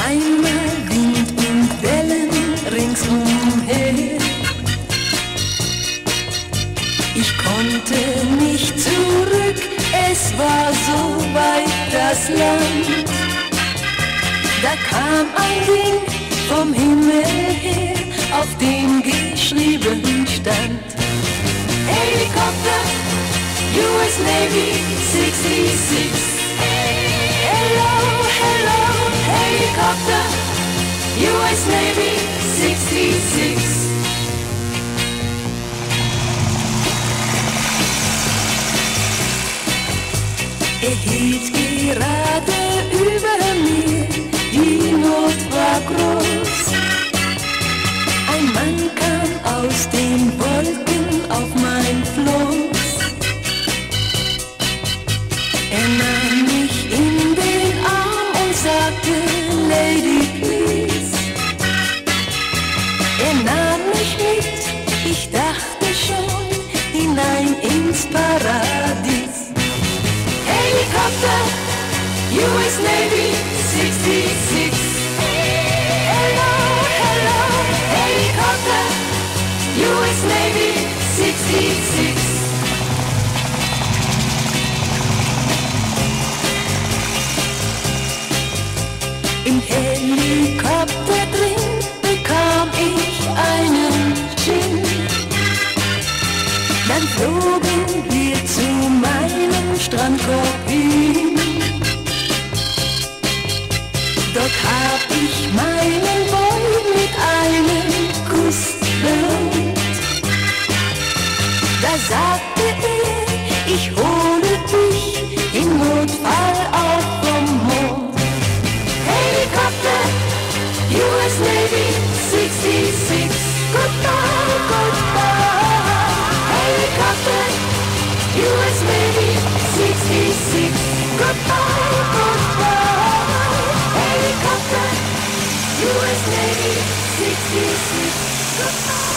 einmal Wind und Wellen ringsumher. Ich konnte nicht zurück, es war so weit das Land. Da kam ein Ding vom Himmel her, auf dem geschrieben stand: Helikopter, US Navy 66. Hello, hello, Helikopter, US Navy 66. Er hielt gerade über mir, die Not war groß. Ein Mann kam aus den Wolken auf mein Floß. Er nahm mich in den Arm und sagte, Lady, please. Er nahm mich mit, ich dachte schon, hinein ins Paradies. Helikopter, US Navy 66. Hello, hello, Helikopter, US Navy 66. Im Helikopter drin bekam ich einen Gin. Dann flogen wir zu meinem Strandkorb hin. Dort hab ich meinen Boy mit einem Kuss belohnt. Da sagte er, ich hole dich im Notfall auf vom Mond. Helikopter, US Navy 66. Goodbye, goodbye. Helikopter, US Navy 66. Goodbye, goodbye. Helikopter, US Navy 66. Goodbye.